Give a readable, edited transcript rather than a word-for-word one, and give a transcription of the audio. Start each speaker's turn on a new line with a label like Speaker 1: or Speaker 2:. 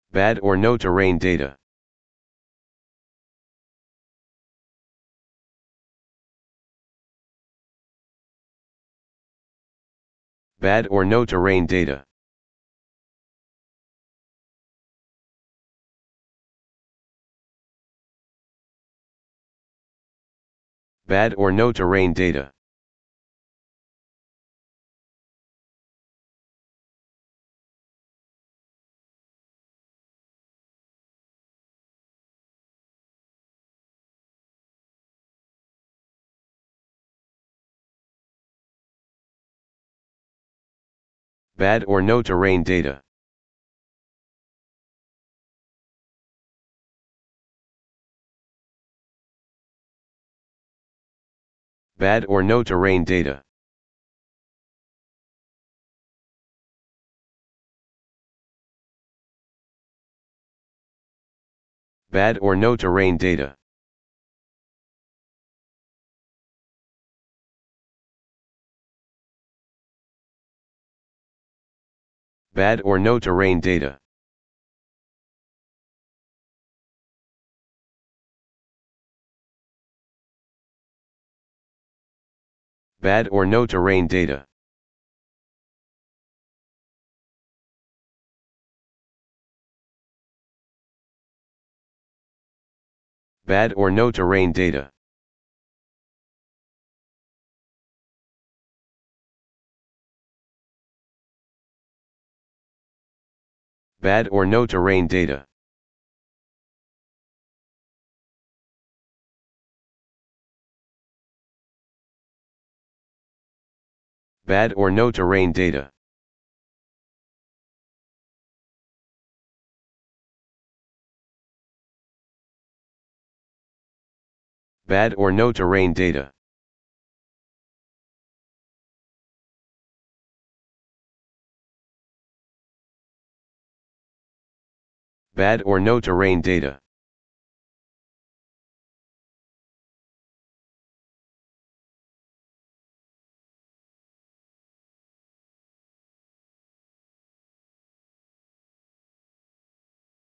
Speaker 1: Bad or no terrain data. Bad or no terrain data. Bad or no terrain data. Bad or no terrain data. Bad or no terrain data. Bad or no terrain data. Bad or no terrain data. Bad or no terrain data. Bad or no terrain data. Bad or no terrain data. Bad or no terrain data. Bad or no terrain data. Bad or no terrain data.